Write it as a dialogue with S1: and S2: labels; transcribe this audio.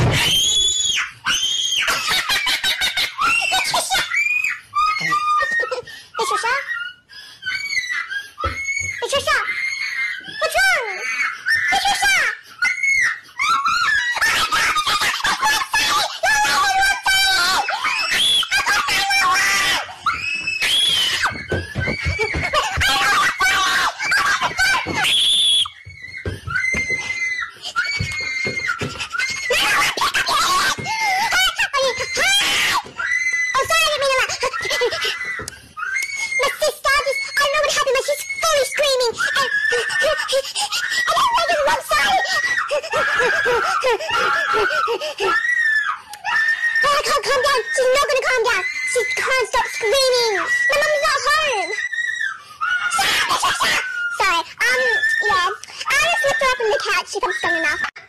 S1: Patricia? Patricia? What's wrong? Patricia! I can't calm down. She's not gonna calm down. She can't stop screaming. My mum's not home. Sorry. Yeah. I just lift her up on the couch if I'm strong enough.